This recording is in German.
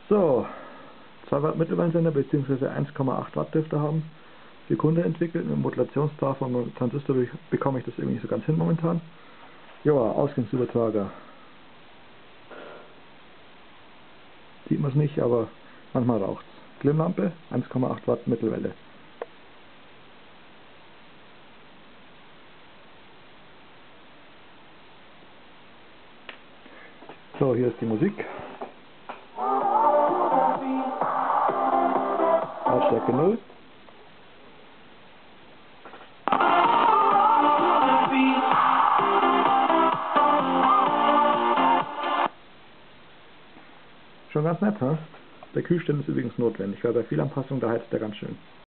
So, 2 Watt Mittelwellensender bzw. 1,8 Watt dürfte haben. Für Kunde entwickelt. Mit Modulationstar vom Transistor bekomme ich das irgendwie nicht so ganz hin momentan. Ja, Ausgangsübertrager. Sieht man es nicht, aber manchmal raucht es. Glimmlampe, 1,8 Watt Mittelwelle. So, hier ist die Musik. Lautstärke 0. Schon ganz nett, ne? Der Kühlschirm ist übrigens notwendig, weil bei Fehlanpassung, da heizt er ganz schön.